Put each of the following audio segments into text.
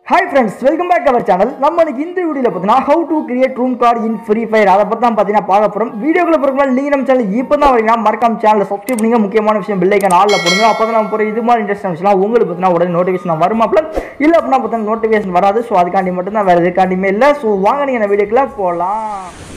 Hi friends, welcome back to our channel. நம்ம இன்னைக்கு இந்த வீடியோல பார்த்தீனா how to create room card in Free Fire அத பத்தி தான் பார்த்தீனா பார்க்க போறோம். வீடியோக்குள்ள போறதுக்கு நீங்க நம்ம சேனல் இப்போதான் வரீங்க மறக்காம சேனலை சப்ஸ்கிரைப் பண்ணுங்க. முக்கியமான விஷயம் பெல் ஐகான் ஆல்ல போடுங்க. அப்பதான் நம்ம போற இது மாதிரி இன்ட்ரஸ்டிங் விஷயம் உங்களுக்கு பார்த்தீனா உடனே நோட்டிஃபிகேஷன் வருமாப்ல. இல்ல அப்படினா பார்த்தீனா நோட்டிஃபிகேஷன் வராது. சோ அதுக்காண்டி மட்டும் தான் வேற எதுக்காண்டியுமே இல்ல. சோ வாங்க நீங்க இந்த வீடியோக்குள்ள போலாம்.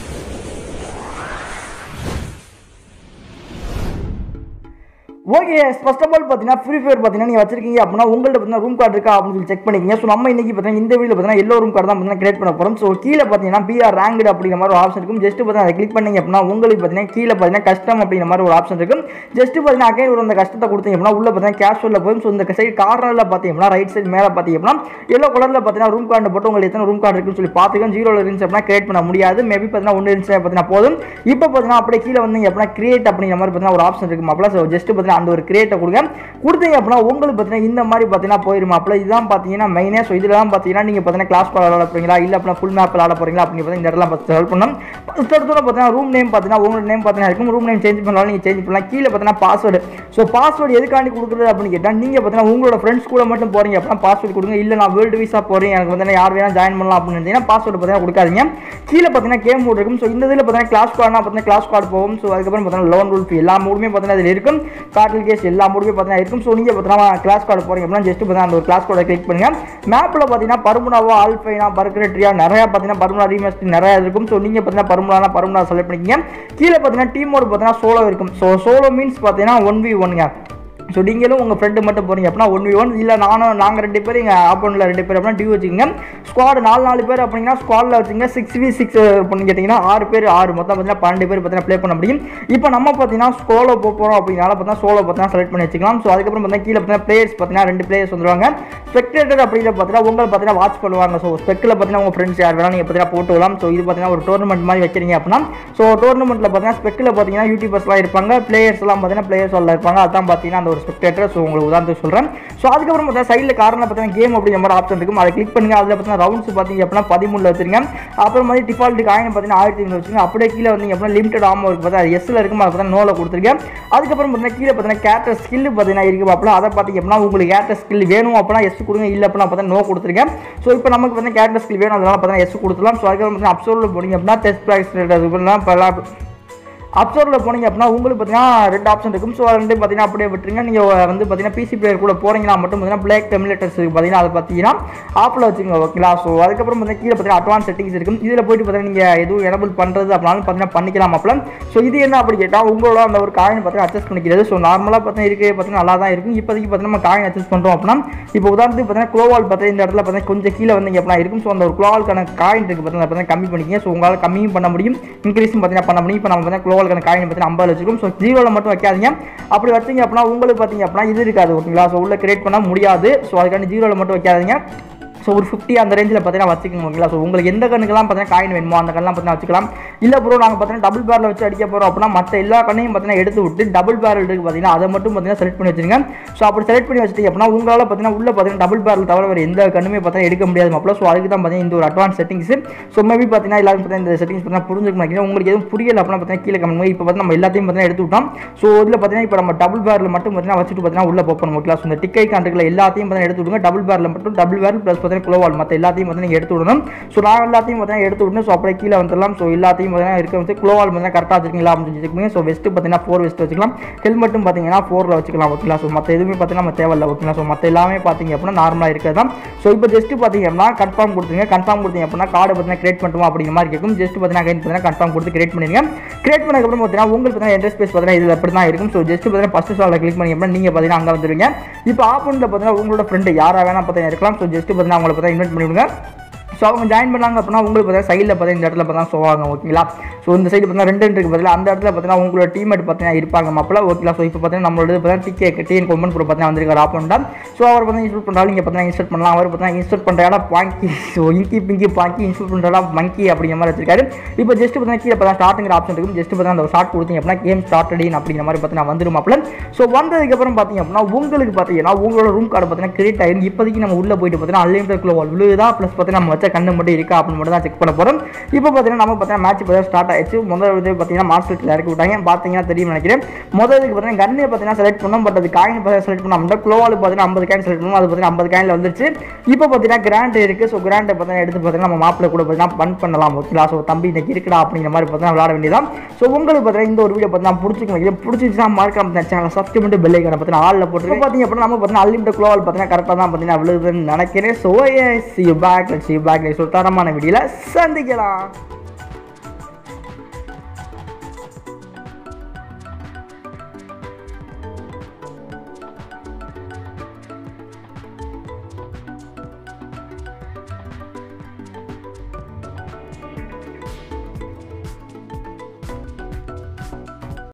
ஓகே ஃபர்ஸ்ட் ஆஃப் ஆல் பார்த்தீங்கன்னா ஃப்ரீ ஃபயர் பார்த்தீங்கன்னா நீங்கள் வச்சிருக்கீங்க அப்படின்னா உங்கள்கிட்ட பார்த்தீங்கன்னா ரூம் கார்டு இருக்கா அப்படின்னு சொல்லி செக் பண்ணிக்கங்க. ஸோ நம்ம இன்னைக்கு பார்த்தீங்கன்னா இந்த வீடியோ பார்த்தீங்கன்னா எல்லோ ரூம் கார்டு தான் பார்த்தீங்கன்னா கிரியேட் பண்ண போகிறோம். ஸோ கீழே பார்த்தீங்கன்னா பிஆர் ரேங்க்டு அப்படிங்கிற மாதிரி ஒரு ஆப்ஷன் இருக்கும். ஜஸ்ட் பார்த்தீங்கன்னா அதை கிளிக் பண்ணிங்க அப்படின்னா உங்களுக்கு பார்த்தீங்கன்னா கீழே பார்த்தீங்கன்னா கஸ்டம் அப்படிங்கிற மாதிரி ஒரு ஆப்ஷன் இருக்கும். ஜஸ்ட் பார்த்தீங்கன்னா அகைன் ஒரு அந்த கஷ்டத்தை கொடுத்தீங்க அப்படின்னா உள்ள பார்த்தீங்கன்னா கேஷுவலில் போகும். ஸோ இந்த சைடு கார்னரில் பார்த்தீங்கன்னா ரைட் சைடு மேலே பார்த்தீங்கன்னா எல்லோ கலரில் பார்த்தீங்கன்னா ரூம் கார்டு போட்டு உங்களுக்கு எத்தனை ரூம் கார்டு இருக்குன்னு சொல்லி பார்த்துக்கோங்க. ஜீரோவில் இருந்துச்சு அப்படின்னா கிரியேட் பண்ண முடியாது. மேபி பார்த்தீங்கன்னா ஒன்று இருந்துச்சு பார்த்தீங்கன்னா போதும். இப்போ பார்த்தீங்கன்னா அப்படியே கீழே வந்தீங்க அப்படின்னா கிரியேட் அப்படிங்கிற மாதிரி பார்த்தீங்கன்னா ஒரு ஆப்ஷன் இருக்கும் அப்பல. ஸோ ஜஸ்ட் பார்த்தீங்கன்னா அந்த ஒரு கிரியேட்டை கொடுத்தீங்க அப்படின்னா உங்களுக்கு பார்த்தீங்கன்னா இந்த மாதிரி பார்த்தீங்கன்னா போயிருமாப்ல. இதுதான் பார்த்தீங்கன்னா மெயினே. ஸோ இதில் தான் பார்த்தீங்கன்னா நீங்கள் பார்த்தீங்கன்னா கிளாஸ் கால் விளாட போறீங்களா இல்லை அப்படின்னா ஃபுல் மேப் விளாட போறீங்களா அப்படின்னு பார்த்தீங்கன்னா இந்த இடத்துல பார்த்து ஹெல்ப் பண்ணணும். ஃபர்ஸ்ட் இடத்துல பார்த்தீங்கன்னா ரூம் நேம் பார்த்தீங்கன்னா உங்களோட நேம் பார்த்தீங்கன்னா இருக்கும். ரூம் நேம் சேஞ்ச் பண்ணாலும் நீங்கள் சேஞ்ச் பண்ணலாம். கீழே பார்த்தீங்கன்னா பாஸ்வேர்டு. ஸோ பாஸ்வேர்டு எதுக்காண்டி கொடுக்குறது அப்படின்னு கேட்டால் நீங்கள் பார்த்தீங்கன்னா உங்களோட ஃப்ரெண்ட்ஸ் கூட மட்டும் போறீங்க அப்படின்னா பாஸ்வேர்டு கொடுங்க. இல்லை நான் வேர்ல்டு வீசா போறேன் எனக்கு வந்து யார் வேணா ஜாயின் பண்ணலாம் அப்படின்னு இருந்தீங்கன்னா பாஸ்வேர்டு பார்த்தீங்கன்னா கொடுக்காதீங்க. கீழே பார்த்தீங்கன்னா கேம் மோட் இருக்கும். ஸோ இந்த இதில் பார்த்தீங்கன்னா கிளாஸ் கார்டுனா பார்த்தீங்கன்னா கிளாஸ் கார்டு போகும். ஸோ அதுக்கப்புறம் பார்த்தீங்கன்னா லோன் ரூல் எல்லா மூடுமே பார்த்தீங்கன்னா இதில் இருக்கும். கார்டில் கேஸ் எல்லா மூடுமே பார்த்தீங்கன்னா இருக்கும். ஸோ நீங்கள் பார்த்தீங்கன்னா கிளாஸ் கார்டு போறீங்க அப்படின்னா ஜஸ்ட் பார்த்தீங்கன்னா அந்த ஒரு கிளாஸ் கார்டை கிளிக் பண்ணுங்க. மேப்பில் பார்த்தீங்கன்னா பர்முனாவா ஆல்ஃபைனா பர்கரட்ரியா நிறைய பார்த்தீங்கன்னா பர்முனா ரீமேஸ்ட் நிறைய இருக்கும். ஸோ நீங்கள் பார்த்தீங்கன்னா பர்முனா செலக்ட் பண்ணிக்கங்க. கீழே பார்த்தீங்கன்னா டீம் மோட் பார்த்தீங்கன்னா சோலோ இருக்கும். ஸோ சோலோ மீன்ஸ் பார்த்தீங்கன்னா 1v1ங்க. ஸோ நீங்களும் உங்கள் ஃப்ரெண்டு மட்டும் போகிறீங்க அப்படின்னா 1v1 இல்லை நாங்கள் 2 பேர் எங்கள் ஆப்போனில் 2 பேர் அப்படின்னா டியூ வச்சுக்கோங்க. ஸ்குவாடு 4 பேர் அப்படின்னா ஸ்குவாடில் வச்சுங்க 6v6 பண்ணி கேட்டிங்கன்னா 6 பேர் மொத்தம் பார்த்தீங்கன்னா 12 பேர் பார்த்தீங்கன்னா ப்ளே பண்ண முடியும். இப்போ நம்ம பார்த்தீங்கன்னா சோலோ போகிறோம் அப்படின்னால பார்த்தீங்கன்னா சோலோ பார்த்தீங்கன்னா செலக்ட் பண்ணி வச்சுக்கலாம். ஸோ அதுக்கப்புறம் பார்த்தீங்கன்னா கீழே பார்த்தீங்கன்னா பிளேயர்ஸ் பார்த்தீங்கன்னா 2 பிளேயர்ஸ் வந்துருவாங்க. ஸ்பெக்டேட்டர் அப்படிங்கிற பார்த்தீங்கன்னா உங்களை பார்த்தீங்கன்னா வாட்ச் பண்ணுவாங்க. ஸோ ஸ்பெக்கில் பார்த்தீங்கன்னா உங்கள் ஃப்ரெண்ட்ஸ் யார் வேணால் நீங்கள் பார்த்தீங்கன்னா போட்டு விடலாம். ஸோ இது பார்த்தீங்கன்னா ஒரு டோர்னமெண்ட் மாதிரி வைக்கிறீங்க அப்படின்னா ஸோ டோர்னமெண்ட்டில் பார்த்தீங்கன்னா ஸ்பெக்கில் பார்த்தீங்கன்னா யூடியூபர்ஸ்லாம் இருப்பாங்க. பிளேயர்ஸ்லாம் பார்த்தீங்கன்னா பிளேயர்ஸ் எல்லாம் இருப்பாங்க. அதான் பார்த்தீங்கன்னா அந்த ஒரு ஸ்பெக்டேட்டர். ஸோ உங்களுக்கு உதாரணத்துக்கு சொல்கிறேன். ஸோ அதுக்கப்புறம் பார்த்தீங்கன்னா சைடில் காரணம் பார்த்தீங்கன்னா கேம் அப்படிங்கிற மாதிரி ஆப்ஷன் இருக்கும். அதை கிளிக் பண்ணுங்க. அதில் பார்த்தீங்கன்னா ரவுண்ட்ஸ் பார்த்தீங்க அப்படின்னா 13 வச்சுருங்க. அப்புறம் மாதிரி டிஃபால்ட் காயின் பார்த்தீங்கன்னா 1500 வச்சுருங்க. அப்படியே கீழே வந்தீங்க அப்படின்னா லிமிடெட் ஆமோ இருக்குது பார்த்தா அது எஸ்ல இருக்கும். அதை பார்த்தீங்கன்னா நோவில் கொடுத்துருக்கேன். அதுக்கப்புறம் பார்த்தீங்கன்னா கீழே பார்த்தீங்கன்னா கேரக்டர் ஸ்கில் பார்த்தீங்கன்னா இருக்கும் அப்போ அதை பார்த்தீங்க அப்படின்னா உங்களுக்கு கேரக்டர் ஸ்கில் வேணும் அப்படின்னா எஸ் கொடுங்க. இல்லை அப்படின்னா பார்த்தீங்கன்னா நோ கொடுத்துருக்கேன். ஸோ இப்போ நமக்கு பார்த்தீங்கன்னா கேரக்டர் ஸ்கில் வேணும் அதனால பார்த்தீங்கன்னா எஸ் கொடுத்துலாம். ஸோ அதுக்கப்புறம் பார்த்தீங்கன்னா அப்சர்வில் போனீங்க அப்படின்னா டெஸ்ட் ப்ராக்டிஸ் அப்சர்வில் போனீங்க அப்படின்னா உங்களுக்கு பார்த்தீங்கன்னா 2 ஆப்ஷன் இருக்கும். ஸோ அது பார்த்தீங்கன்னா அப்படியே விட்டுருங்க. நீங்கள் வந்து பார்த்தீங்கன்னா பிசி பிளேயர் கூட போகிறீங்கன்னா மட்டும் பார்த்தீங்கன்னா பிளாக் டெம்ப்ளேட்டர்ஸ் பார்த்தீங்கன்னா அதை பார்த்தீங்கன்னா ஆப்பில் வச்சுங்க ஓகேங்களா. ஸோ அதுக்கப்புறம் பார்த்தீங்கன்னா கீழே பார்த்தீங்கன்னா அட்வான்ஸ் செட்டிங்ஸ் இருக்கும். இதில் போயிட்டு பார்த்தீங்கன்னா நீங்கள் எதுவும் எனபிள் பண்ணுறது அப்படின்னாலும் பார்த்தீங்கன்னா பண்ணிக்கலாம் அப்போ. ஸோ இது என்ன அப்படி கேட்டால் உங்களோட அந்த ஒரு காயின் பார்த்தீங்கன்னா அட்ஜஸ்ட் பண்ணிக்கிறது. ஸோ நார்மலாக பார்த்தீங்கன்னா இருக்குது பார்த்தீங்கன்னா நல்லா தான் இருக்கும். இப்போதைக்கு பார்த்தீங்கன்னா நம்ம காயின் அட்ஜஸ்ட் பண்ணுறோம் அப்படின்னா இப்போ உதாரணத்துக்கு பார்த்தீங்கன்னா குளோவால் பார்த்தீங்கன்னா இந்த இடத்துல பார்த்தீங்கன்னா கொஞ்சம் கீழே வந்தீங்க அப்படின்னா இருக்கும். ஸோ அந்த ஒரு குளோவால்கான காயின் இருக்குது பார்த்தீங்கன்னா கம்மி பண்ணிக்கிங்க. ஸோ உங்களால் கம்மியும் பண்ண முடியும் இன்க்ரீஸும் பார்த்தீங்கன்னா பண்ண முடியும். இப்போ நம்ம பார்த்தீங்கன்னா குளோவால்கான காயின் பார்த்தீங்கன்னா வச்சிருக்கும். ஸோ ஜீரோவில் மட்டும் வைக்காதீங்க. அப்படி வச்சிங்க அப்படின்னா உங்களுக்கு பார்த்தீங்க அப்படின்னா இது இருக்காது ஓகேங்களா. ஸோ உள்ள கிரியேட் பண்ண முடியாது. ஸோ அதுக்காண்டி ஜீரோவில் மட்டும் வைக்காதீங்க. ஸோ ஒரு 50 அந்த ரேஞ்சில் பார்த்தீங்கன்னா வச்சுக்கணும் ஓகேங்களா. ஸோ உங்களுக்கு எந்த கண்ணுக்கெல்லாம் பார்த்தீங்கன்னா காயின் வேணுமோ அந்த கண்ணெலாம் பார்த்தீங்கன்னா வச்சுக்கலாம். இல்லை ப்ரோ நாங்கள் பார்த்தீங்கன்னா டபுள் பேரில் வச்சு அடிக்க போகிறோம் அப்படின்னா மற்ற எல்லா கண்ணையும் பார்த்தீங்கன்னா எடுத்து விட்டு டபுள் பேரல் இருக்குது பார்த்தீங்கன்னா அதை மட்டும் பார்த்தீங்கன்னா செலக்ட் பண்ணி வச்சுருங்க. ஸோ அப்படி செலக்ட் பண்ணி வச்சுட்டு அப்படின்னா உங்களால் பார்த்தீங்கன்னா உள்ள பார்த்தீங்கன்னா டபுள் பேரல் தவிர வேறு எந்த கண்ணுமே பார்த்தீங்கன்னா எடுக்க முடியாது மாப்பிள. ஸோ அதுக்கு தான் பார்த்தீங்கன்னா இந்த ஒரு அட்வான்ஸ் செட்டிங்ஸ். ஸோ மேபி பார்த்தீங்கன்னா எல்லாரும் பார்த்தீங்கன்னா இந்த செட்டிங்ஸ் பார்த்தீங்கன்னா புரிஞ்சுக்க மாட்டேங்குது. உங்களுக்கு எதுவும் புரியல அப்படின்னா பார்த்தீங்கன்னா கீழே கமெண்ட் இப்போ பார்த்தீங்கன்னா நம்ம எல்லாத்தையும் பார்த்தீங்கன்னா எடுத்து விட்டோம். ஸோ இதில் பார்த்தீங்கன்னா இப்போ நம்ம டபுள் பேரில் மட்டும் பார்த்தீங்கன்னா வச்சுட்டு பார்த்தீங்கன்னா உள்ள போகணும் ஓகேங்களா. ஸோ இந்த டிக்கை கான்ட்ரில் எல்லாத்தையும் பார்த்தீங்கன்னா எடுத்து விடுங்க. டபுள் பேரில் மட்டும் டபுள் பேரல் ப்ளஸ் பார்த்தீங்கன்னா குளோவால் மற்ற எல்லாத்தையும் வந்து நீங்க எடுத்து விடணும். ஸோ நான் எல்லாத்தையும் பார்த்தீங்கன்னா எடுத்து விடணும். ஸோ அப்படியே கீழே வந்துடலாம். ஸோ எல்லாத்தையும் பார்த்தீங்கன்னா இருக்க வந்து குளோவால் பார்த்தீங்கன்னா கரெக்டாக வச்சுக்கலாம் அப்படின்னு வச்சுக்கோங்க. ஸோ வெஸ்ட் பார்த்தீங்கன்னா 4 வெஸ்ட் வச்சுக்கலாம். ஹெல்மெட்டும் பார்த்தீங்கன்னா 4ல் வச்சுக்கலாம் ஓகேங்களா. ஸோ மற்ற எதுவுமே பார்த்தீங்கன்னா நம்ம தேவையில்லை ஓகேங்களா. ஸோ மற்ற எல்லாமே பார்த்தீங்க அப்படின்னா நார்மலாக இருக்கிறது தான். ஸோ இப்போ ஜஸ்ட் பார்த்தீங்க அப்படின்னா கன்ஃபார்ம் கொடுத்துங்க. கன்ஃபார்ம் கொடுத்தீங்க அப்படின்னா கார்டு பார்த்தீங்கன்னா கிரியேட் பண்ணுவோம் அப்படிங்கிற மாதிரி இருக்கும். ஜஸ்ட் பார்த்தீங்கன்னா கன்ஃபார்ம் கொடுத்து கிரியேட் பண்ணிடுங்க. கிரியேட் பண்ணதுக்கப்புறம் பார்த்தீங்கன்னா உங்களுக்கு பார்த்தீங்கன்னா என்ட்ரஸ் ஸ்பேஸ் பார்த்தீங்கன்னா இதில் எப்படி தான் இருக்கும். ஸோ ஜஸ்ட் பார்த்தீங்கன்னா ஃபர்ஸ்ட் ஸ்டாலில் கிளிக் பண்ணி அப்படின்னா நீங்கள் பார்த்தீங்கன்னா அங்கே வந்துடுவீங்க. இப்போ ஆப்போனில் பார்த்தீங்கன்னா உங்களோட ஃப்ரெண்டு யாராக வேணா பார்த்தீங்கன்னா இருக்கலாம். ஸோ ஜஸ்ட் பார்த்தீங்கன்னா அவங்களை பார்த்தீங்கன்னா இன்வைட் பண்ணிவிடுங்க. ஸோ அவங்க ஜாயின் பண்ணாங்க அப்படின்னா உங்களுக்கு பார்த்தீங்கன்னா சைடில் பார்த்தீங்கன்னா இந்த இடத்துல பார்த்தீங்கன்னா ஷோவாங்க ஓகேங்களா. ஸோ இந்த சைடு பார்த்தீங்கன்னா 2 இருக்குது பார்த்தீங்கன்னா அந்த இடத்துல பார்த்தீங்கன்னா உங்களோட டீம்மேட் பார்த்தீங்கன்னா இருப்பாங்க மாப்பிள ஓகேங்களா. ஸோ இப்போ பார்த்தீங்கன்னா நம்மளோட பார்த்தீங்கன்னா டிஎன் கொம்பன் ப்ரோ பார்த்தீங்கன்னா வந்திருக்காரு ஆப்போன்டா. ஸோ அவர் பார்த்தீங்கன்னா இன்ஸ்டால் பண்ணுறாலும் நீங்கள் பார்த்தீங்கன்னா இன்ஸ்டால் பண்ணலாம். அவர் பார்த்தீங்கன்னா இன்ஸ்டால் பண்ணுறாடா பாங்கி ஸோ இங்கி பிங்கி பாங்கி இன்ஸ்டால் பண்ணுறாடா மங்கி அப்படிங்கிற மாதிரி வச்சிருக்காரு. இப்போ ஜஸ்ட் பார்த்தீங்கன்னா கீழே பார்த்தீங்கன்னா ஸ்டார்ட்டுங்கிற ஆப்ஷன் இருக்கும். ஜஸ்ட் பார்த்தீங்கன்னா அந்த ஷார்ட் கொடுத்தீங்க அப்படின்னா கேம் ஸ்டார்டடின் அப்படிங்கிற மாதிரி பார்த்தீங்கன்னா வந்துடும் மாப்பிள. ஸோ வந்ததுக்கப்புறம் பார்த்தீங்க அப்படின்னா உங்களுக்கு பார்த்தீங்கன்னா உங்களோட ரூம் கார்டு பார்த்தீங்கன்னா கிரியேட் ஆகிடும். இப்போதைக்கு நம்ம உள்ளே போயிட்டு பார்த்தீங்கன்னா அன்லிமிட்டட் குளோவால் விழுதா ப்ளஸ் பார்த்தீங்கன்னா நம்ம வச்ச கண்ணு மட்டும் இருக்கா அப்படின்னு மட்டும் தான் செக் பண்ண போகிறோம். இப்போ பார்த்தீங்கன்னா நம்ம பார்த்தீங்கன்னா மேட்ச் பார்த்தீங்கன்னா ஸ்டார்ட் ஆயிடுச்சு. முதல் இது பார்த்தீங்கன்னா மார்ஷல் இறக்கி விட்டாங்க. பார்த்தீங்கன்னா தெரியும் நினைக்கிறேன். முதல் இதுக்கு பார்த்தீங்கன்னா கன்னை பார்த்தீங்கன்னா செலக்ட் பண்ணோம். பட் அது காயின் பார்த்தீங்கன்னா செலக்ட் பண்ணோம். அப்படின்னா குளோவால் பார்த்தீங்கன்னா 50 காயின் செலக்ட் பண்ணோம். அது பார்த்தீங்கன்னா 50 காயினில் வந்துருச்சு. இப்போ பார்த்தீங்கன்னா கிராண்ட் இருக்குது. ஸோ கிராண்டை பார்த்தீங்கன்னா எடுத்து பார்த்தீங்கன்னா நம்ம மாப்பிள கூட பார்த்தீங்கன்னா பன் பண்ணலாம். ஓகேங்களா? ஸோ தம்பி இன்னைக்கு இருக்குடா அப்படிங்கிற மாதிரி பார்த்தீங்கன்னா விளாட வேண்டியதான். ஸோ உங்களுக்கு பார்த்தீங்கன்னா இந்த ஒரு வீடியோ பார்த்தீங்கன்னா பிடிச்சிருச்சுன்னா மறக்காம சேனல் சப்ஸ்கிரைப் பண்ணிட்டு பெல் ஐக்கானை பார்த்தீங்கன்னா ஆளில் போட்டு பார்த்தீங்க அப்படின்னா நம்ம பார்த்தீங்கன்னா அன்லிமிட்டட் குளோவால் பார்த்தீங்கன்னா கரெக்டாக தான் பார்த்தீங்கன்னா விழுதுன்னு நினைக்கிறேன். So see you back. Let's see you back. So தரமான வீடியோவில் சந்திக்கலாம்.